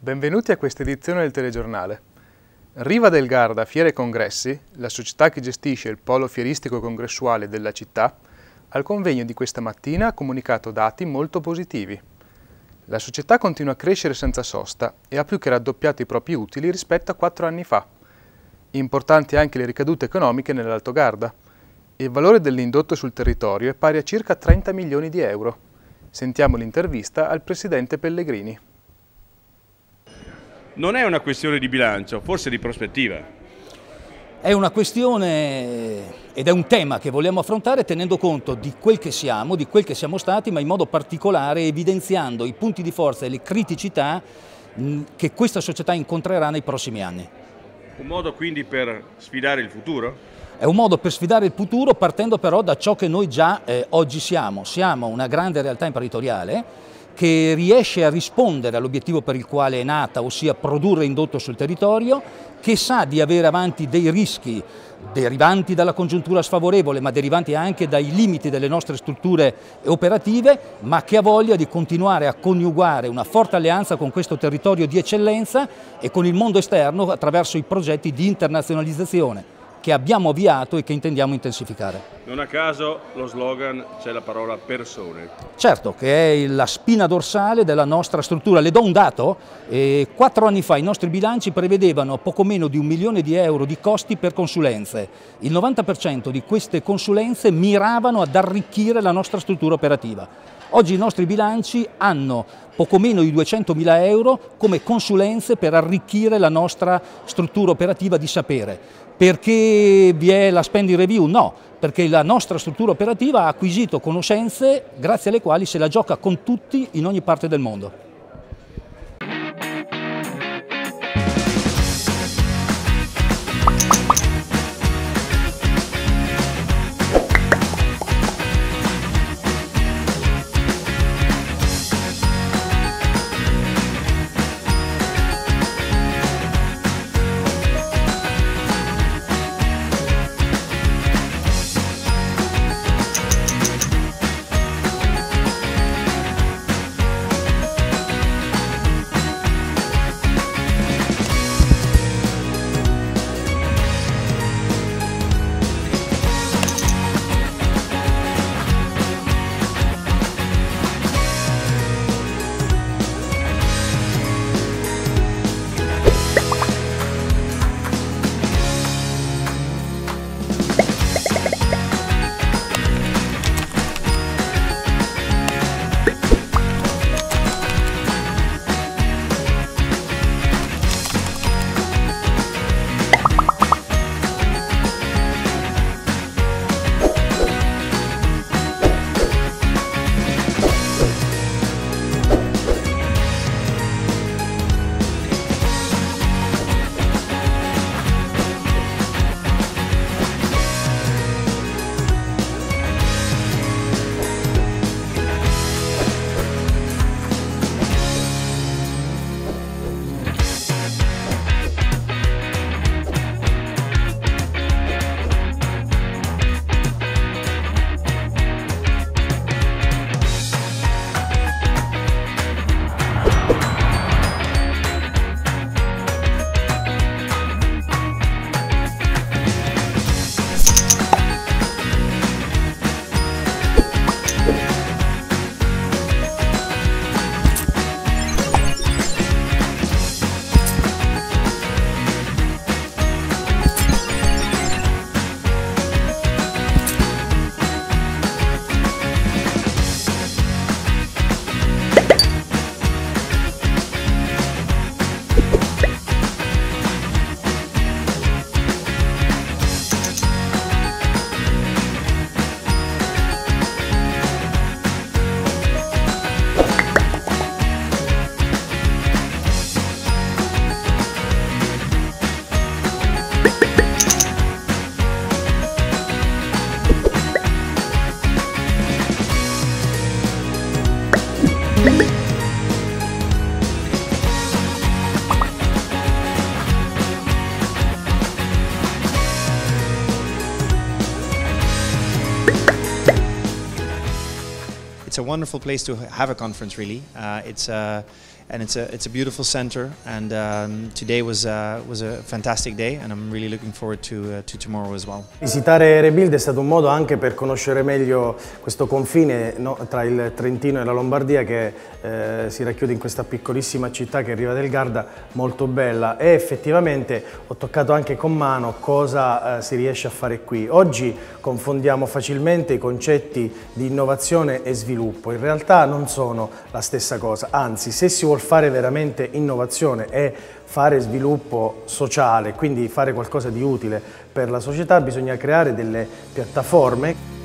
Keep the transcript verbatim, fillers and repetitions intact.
Benvenuti a questa edizione del telegiornale. Riva del Garda Fiere e Congressi, la società che gestisce il polo fieristico e congressuale della città, al convegno di questa mattina ha comunicato dati molto positivi. La società continua a crescere senza sosta e ha più che raddoppiato i propri utili rispetto a quattro anni fa. Importanti anche le ricadute economiche nell'Alto Garda. Il valore dell'indotto sul territorio è pari a circa trenta milioni di euro. Sentiamo l'intervista al presidente Pellegrini. Non è una questione di bilancio, forse di prospettiva. È una questione ed è un tema che vogliamo affrontare tenendo conto di quel che siamo, di quel che siamo stati, ma in modo particolare evidenziando i punti di forza e le criticità che questa società incontrerà nei prossimi anni. Un modo quindi per sfidare il futuro? È un modo per sfidare il futuro partendo però da ciò che noi già eh, oggi siamo. Siamo una grande realtà imprenditoriale che riesce a rispondere all'obiettivo per il quale è nata, ossia produrre indotto sul territorio, che sa di avere avanti dei rischi derivanti dalla congiuntura sfavorevole, ma derivanti anche dai limiti delle nostre strutture operative, ma che ha voglia di continuare a coniugare una forte alleanza con questo territorio di eccellenza e con il mondo esterno attraverso i progetti di internazionalizzazione che abbiamo avviato e che intendiamo intensificare. Non a caso lo slogan c'è la parola persone. Certo, che è la spina dorsale della nostra struttura. Le do un dato, eh, quattro anni fa i nostri bilanci prevedevano poco meno di un milione di euro di costi per consulenze. Il novanta per cento di queste consulenze miravano ad arricchire la nostra struttura operativa. Oggi i nostri bilanci hanno poco meno di duecentomila euro come consulenze per arricchire la nostra struttura operativa di sapere. Perché vi è la spending review? No, perché la nostra struttura operativa ha acquisito conoscenze grazie alle quali se la gioca con tutti in ogni parte del mondo. It's a wonderful place to have a conference, really. Uh, it's uh, and it's a it's a beautiful center. And um, today was uh, was a fantastic day, and I'm really looking forward to uh, to tomorrow as well. Visitare Rebuild è stato un modo anche per conoscere meglio questo confine, no, tra il Trentino e la Lombardia, che eh, si racchiude in questa piccolissima città che è Riva del Garda, molto bella, e effettivamente ho toccato anche con mano cosa eh, si riesce a fare qui. Oggi confondiamo facilmente i concetti di innovazione e sviluppo, in realtà non sono la stessa cosa, anzi, se si vuol fare veramente innovazione e fare sviluppo sociale, quindi fare qualcosa di utile per la società, bisogna creare delle piattaforme.